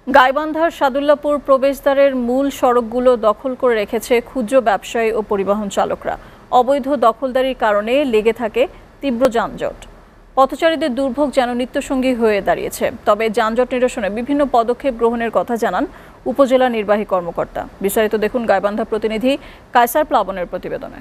গাইবান্ধার সাদুল্লাপুর প্রবেশদ্বারের মূল সড়কগুলো দখল করে রেখেছে ক্ষুদ্র ব্যবসায়ী ও পরিবহন চালকরা। অবৈধ দখলদারির কারণে লেগে থাকে তীব্র যানজট। পথচারীদের দুর্ভোগ যেন নিত্যসঙ্গী হয়ে দাঁড়িয়েছে। তবে যানজট নিরসনে বিভিন্ন পদক্ষেপ গ্রহণের কথা জানান উপজেলা নির্বাহী কর্মকর্তা। বিস্তারিত দেখুন গাইবান্ধা প্রতিনিধি কায়সার প্লাবনের প্রতিবেদনে।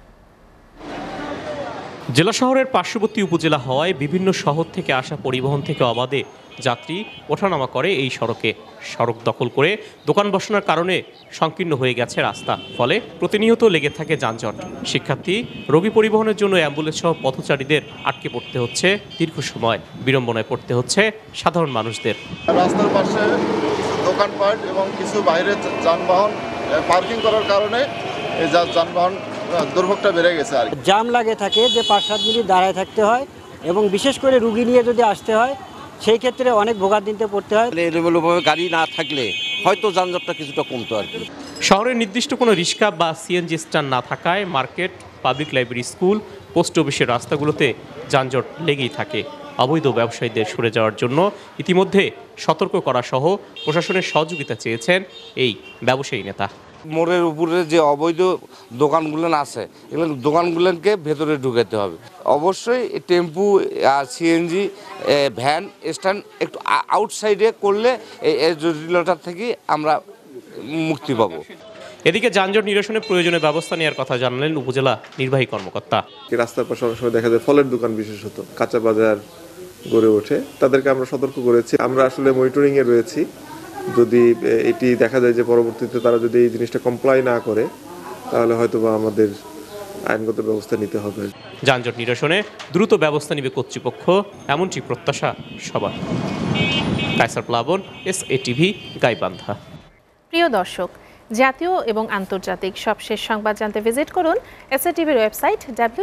জেলা শহরের পার্শ্ববর্তী উপজেলা হওয়ায় বিভিন্ন শহর থেকে আসা পরিবহন থেকে অবাধে যাত্রী ওঠানামা করে এই সড়কে। সড়ক দখল করে দোকান বসানোর কারণে সংকীর্ণ হয়ে গেছে রাস্তা, ফলে প্রতিনিয়ত লেগে থাকে যানজট। শিক্ষার্থী, রোগী পরিবহনের জন্য অ্যাম্বুলেন্স সহ পথচারীদের আটকে পড়তে হচ্ছে দীর্ঘ সময়। বিড়ম্বনায় পড়তে হচ্ছে সাধারণ মানুষদের। রাস্তার পাশে কিছু দোকানপাট এবং কিছু বাইরে যানবাহন পার্কিং করার কারণে এই যানবাহন দুর্ভোগটা বেড়ে গেছে। আর জাম লাগে থাকে যে 5-7 মিনিট দাঁড়ায় থাকতে হয়, এবং বিশেষ করে রুগী নিয়ে যদি আসতে হয় সেই ক্ষেত্রে অনেক ভোগান্তিতে পড়তে হয়। এলোমেলোভাবে গাড়ি না থাকলে হয়তো যানজটটা কিছুটা কমতো আর কি। শহরের নির্দিষ্ট কোনো রিক্সা বা সিএনজি স্ট্যান্ড না থাকায় market, public library, school, post অফিসের রাস্তাগুলোতে যানজট লেগেই থাকে। অবৈধ ব্যবসায়ীদের সরে যাওয়ার জন্য ইতিমধ্যে সতর্ক করা সহ প্রশাসনের সহযোগিতা চেয়েছেন এই ব্যবসায়ী নেতা। মোড়ের উপরে যে অবৈধ দোকানগুলো আছে, এগুলো দোকানগুলোকে ভেতরে ঢুকাতে হবে। অবশ্যই টেম্পু আর সিএনজি ভ্যান স্ট্যান্ড একটু আউটসাইডে করলে এই জটিলতার থেকে আমরা মুক্তি পাবো। এদিকে যানজট নিরসনে প্রয়োজনীয় ব্যবস্থা নেওয়ার কথা জানালেন উপজেলা নির্বাহী কর্মকর্তা। রাস্তার পাশে অনেক সময় দেখা যায় ফলের দোকান, বিশেষত কাঁচা বাজার গড়ে ওঠে, তাদেরকে আমরা সতর্ক করেছি। আমরা আসলে মনিটরিংয়ে রয়েছি। যদি এটি দেখা যায় যে পরবর্তীতে তারা যদি এই জিনিসটা কমপ্লাই না করে, তাহলে হয়তো বা আমাদের আইনগত ব্যবস্থা নিতে হবে। যানজট নিরসনে দ্রুত ব্যবস্থা নেবে কর্তৃপক্ষ, এমনটি প্রত্যাশা সবার। কায়সার প্লাবন, SATV, গাইবান্ধা। প্রিয় দর্শক, জাতীয় এবং আন্তর্জাতিক সবশেষ সংবাদ জানতে ভিজিট করুন SATVর ওয়েবসাইট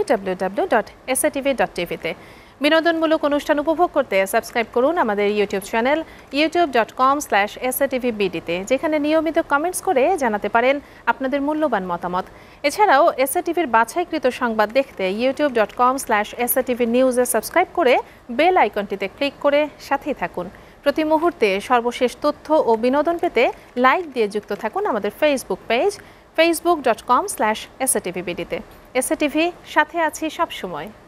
www.satv.tv-তে। বিনোদনমূলক অনুষ্ঠান উপভোগ করতে সাবস্ক্রাইব করুন আমাদের ইউটিউব চ্যানেল youtube.com/SATVBD-তে, যেখানে নিয়মিত কমেন্টস করে জানাতে পারেন আপনাদের মূল্যবান মতামত। এছাড়াও SATVর বাছাইকৃত সংবাদ দেখতে youtube.com/SATVnews-এ সাবস্ক্রাইব করে বেল আইকনটিতে ক্লিক করে সাথেই থাকুন। প্রতি মুহূর্তে সর্বশেষ তথ্য ও বিনোদন পেতে লাইক দিয়ে যুক্ত থাকুন আমাদের ফেসবুক পেজ facebook.com/SATVBD-তে। SATV, সাথে আছি সবসময়।